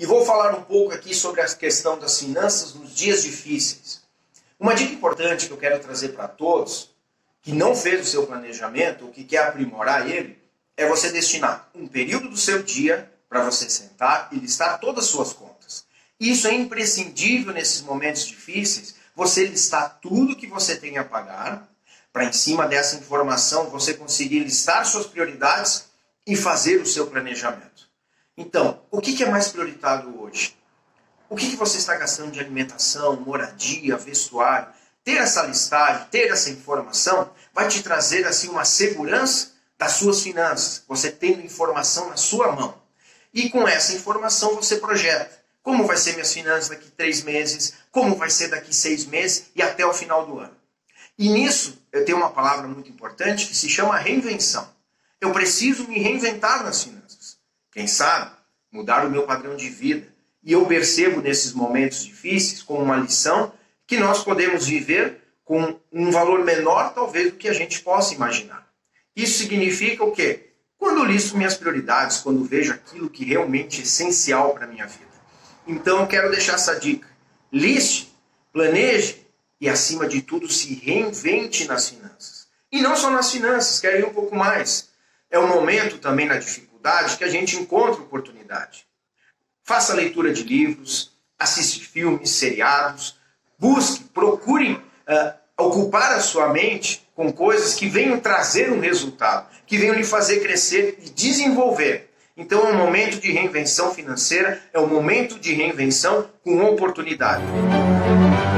e vou falar um pouco aqui sobre a questão das finanças nos dias difíceis. Uma dica importante que eu quero trazer para todos, que não fez o seu planejamento ou que quer aprimorar ele, é você destinar um período do seu dia para você sentar e listar todas as suas contas. Isso é imprescindível nesses momentos difíceis, você listar tudo que você tem a pagar, para em cima dessa informação você conseguir listar suas prioridades e fazer o seu planejamento. Então, o que é mais prioritário hoje? O que você está gastando de alimentação, moradia, vestuário? Ter essa listagem, ter essa informação, vai te trazer assim uma segurança das suas finanças, você tendo informação na sua mão. E com essa informação você projeta como vai ser minhas finanças daqui 3 meses, como vai ser daqui 6 meses e até o final do ano. E nisso eu tenho uma palavra muito importante que se chama reinvenção. Eu preciso me reinventar nas finanças. Quem sabe, mudar o meu padrão de vida. E eu percebo nesses momentos difíceis como uma lição que nós podemos viver com um valor menor talvez do que a gente possa imaginar. Isso significa o quê? Quando eu listo minhas prioridades, quando vejo aquilo que realmente é essencial para a minha vida. Então eu quero deixar essa dica. Liste, planeje e acima de tudo se reinvente nas finanças. E não só nas finanças, quero ir um pouco mais. É um momento também na dificuldade que a gente encontra oportunidade. Faça leitura de livros, assiste filmes, seriados, busque, procure ocupar a sua mente com coisas que venham trazer um resultado, que venham lhe fazer crescer e desenvolver. Então é um momento de reinvenção financeira, é um momento de reinvenção com oportunidade.